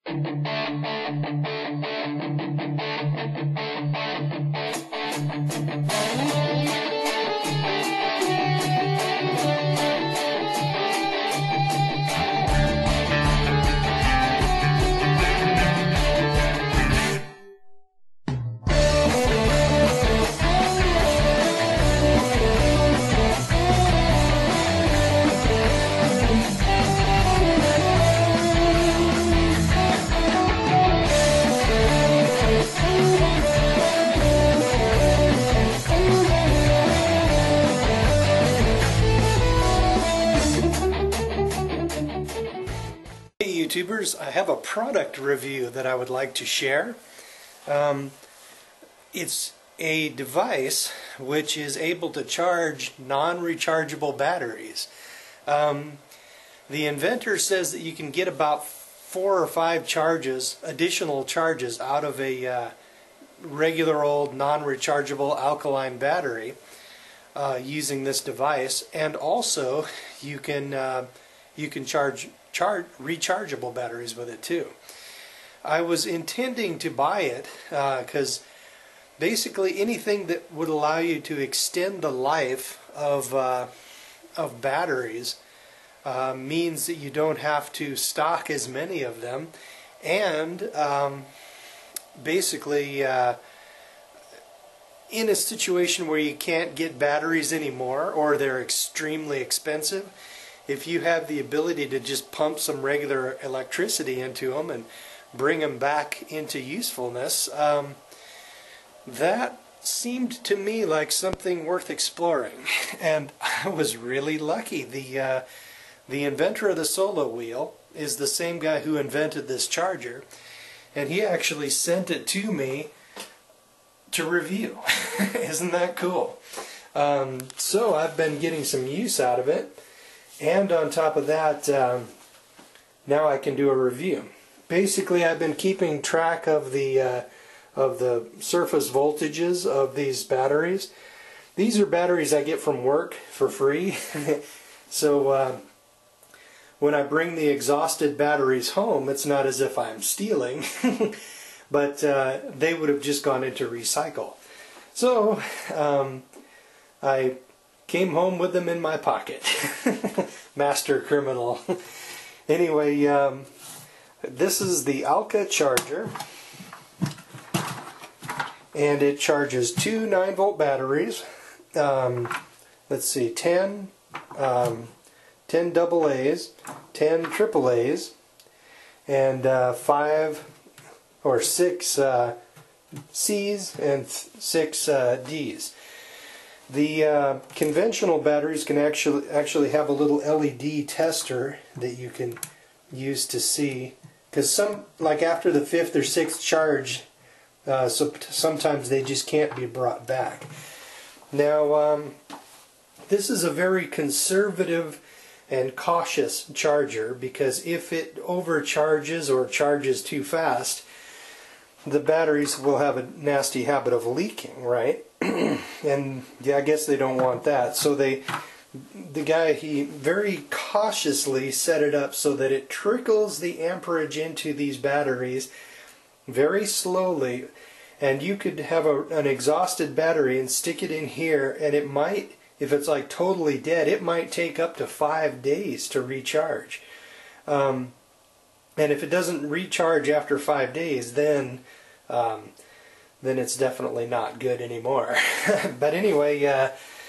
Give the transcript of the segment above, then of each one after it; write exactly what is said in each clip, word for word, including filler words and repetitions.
Hey YouTubers, I have a product review that I would like to share. Um, it's a device which is able to charge non-rechargeable batteries. Um, the inventor says that you can get about four or five charges, additional charges, out of a uh, regular old non-rechargeable alkaline battery uh, using this device, and also you can uh, you can charge Charge, rechargeable batteries with it too. I was intending to buy it because uh, basically anything that would allow you to extend the life of uh, of batteries uh, means that you don't have to stock as many of them, and um, basically uh, in a situation where you can't get batteries anymore or they're extremely expensive, if you have the ability to just pump some regular electricity into them and bring them back into usefulness, um, that seemed to me like something worth exploring. And I was really lucky. The, uh, the inventor of the solowheel is the same guy who invented this charger, and he actually sent it to me to review. Isn't that cool? Um, so I've been getting some use out of it. And on top of that, um, now I can do a review. Basically, I've been keeping track of the uh, of the surface voltages of these batteries. These are batteries I get from work for free. So uh, when I bring the exhausted batteries home, it's not as if I'm stealing, but uh, they would have just gone into recycle. So um, I came home with them in my pocket. Master criminal. Anyway, um, this is the Alka charger, and it charges two nine volt batteries. Um, let's see, ten, um, ten double A's, ten triple A's, and uh, five or six uh, C's and six uh, D's. The uh, conventional batteries can actually actually have a little L E D tester that you can use to see, because some, like after the fifth or sixth charge, uh, so sometimes they just can't be brought back. Now, um, this is a very conservative and cautious charger, because if it overcharges or charges too fast, the batteries will have a nasty habit of leaking, right? And yeah, I guess they don't want that. So they, the guy, he very cautiously set it up so that it trickles the amperage into these batteries very slowly. And you could have a, an exhausted battery and stick it in here, and it might, if it's like totally dead, it might take up to five days to recharge. Um, and if it doesn't recharge after five days, then um, then it's definitely not good anymore. But anyway, uh,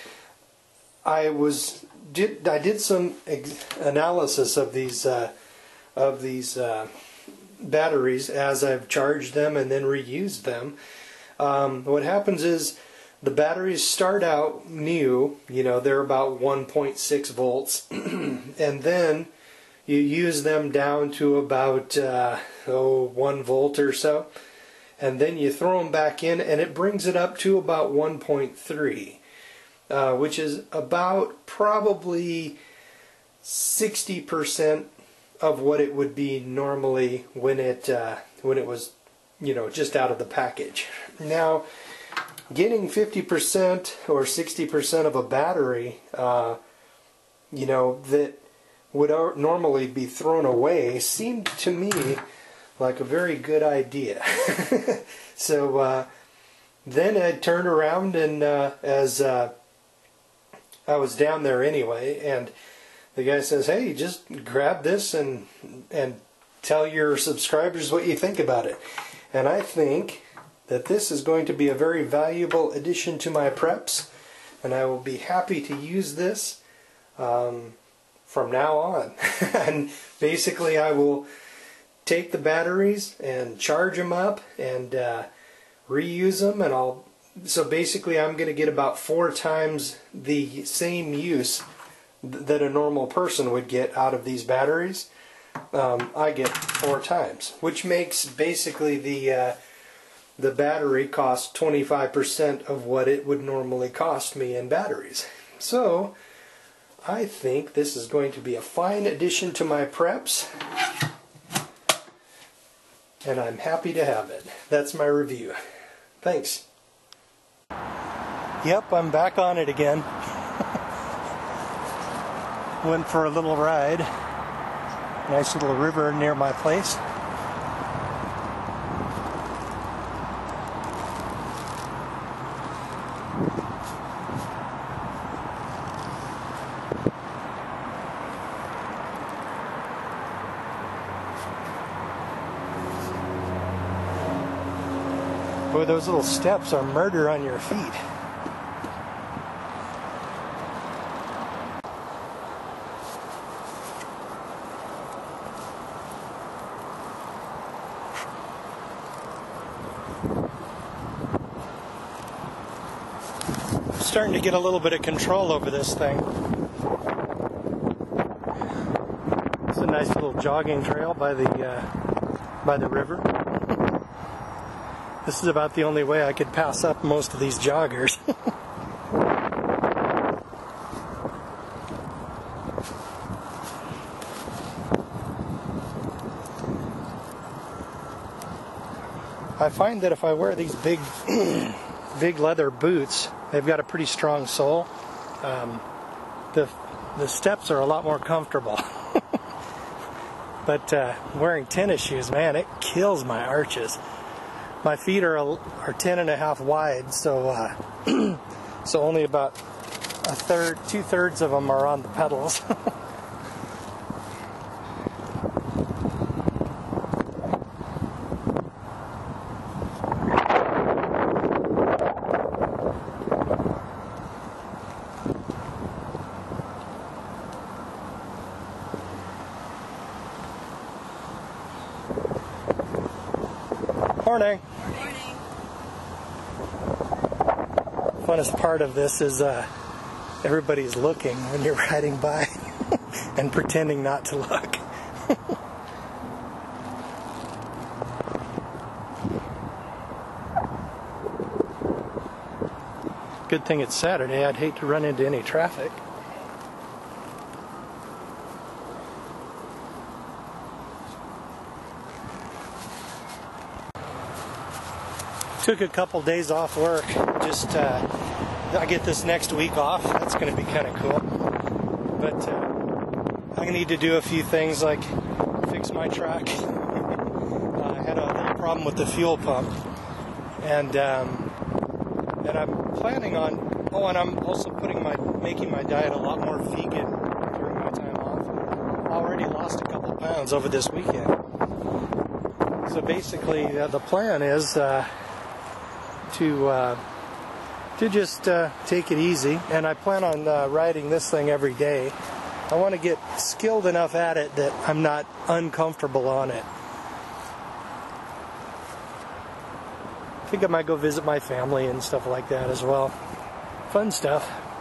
I was did I did some ex analysis of these uh, of these uh, batteries as I've charged them and then reused them. Um, what happens is the batteries start out new, you know, they're about one point six volts, and then you use them down to about uh, oh one volt or so, and then you throw them back in, and it brings it up to about one point three, uh, which is about probably sixty percent of what it would be normally when it uh, when it was, you know, just out of the package. Now, getting fifty percent or sixty percent of a battery, uh, you know, that would normally be thrown away, seemed to me like a very good idea. So uh, then I turned around and uh, as uh, I was down there anyway, and the guy says, hey, just grab this and and tell your subscribers what you think about it. And I think that this is going to be a very valuable addition to my preps, and I will be happy to use this um, from now on. And basically I will take the batteries and charge them up and uh, reuse them, and I'll so basically I'm going to get about four times the same use th that a normal person would get out of these batteries. Um, I get four times, which makes basically the uh, the battery cost twenty-five percent of what it would normally cost me in batteries. So I think this is going to be a fine addition to my preps, and I'm happy to have it. That's my review. Thanks. Yep, I'm back on it again. Went for a little ride. Nice little river near my place. Boy, those little steps are murder on your feet. Starting to get a little bit of control over this thing. It's a nice little jogging trail by the uh, by the river. This is about the only way I could pass up most of these joggers. I find that if I wear these big big leather boots, they've got a pretty strong sole. Um, the the steps are a lot more comfortable. But uh, wearing tennis shoes, man, it kills my arches. My feet are a, are ten and a half wide, so uh, so only about a third, two thirds of them are on the pedals. Morning. Morning. Funnest part of this is uh, everybody's looking when you're riding by and pretending not to look. Good thing it's Saturday. I'd hate to run into any traffic. Took a couple days off work. Just uh, I get this next week off. That's going to be kind of cool. But uh, I need to do a few things like fix my truck. uh, I had a little problem with the fuel pump, and um, and I'm planning on. Oh, and I'm also putting my making my diet a lot more vegan during my time off. I already lost a couple pounds over this weekend. So basically, uh, the plan is. Uh, to uh, to just uh, take it easy, and I plan on uh, riding this thing every day. I want to get skilled enough at it that I'm not uncomfortable on it. I think I might go visit my family and stuff like that as well. Fun stuff.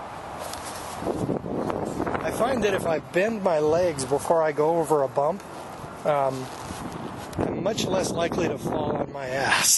I find that if I bend my legs before I go over a bump, um, I'm much less likely to fall on my ass.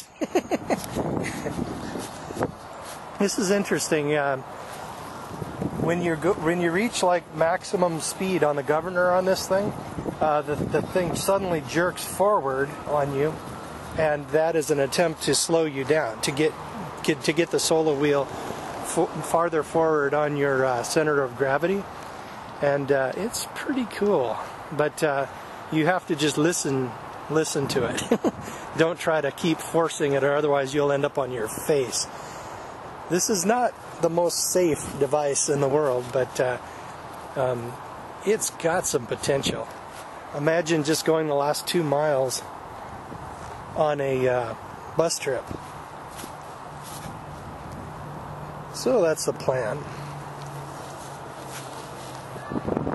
This is interesting. Uh, when you go, when you reach like maximum speed on the governor on this thing, uh, the the thing suddenly jerks forward on you, and that is an attempt to slow you down, to get, get to get the solo wheel f farther forward on your uh, center of gravity, and uh, it's pretty cool. But uh, you have to just listen listen to it. Don't try to keep forcing it, or otherwise you'll end up on your face. This is not the most safe device in the world, but uh, um, it's got some potential. Imagine just going the last two miles on a uh, bus trip. So that's the plan.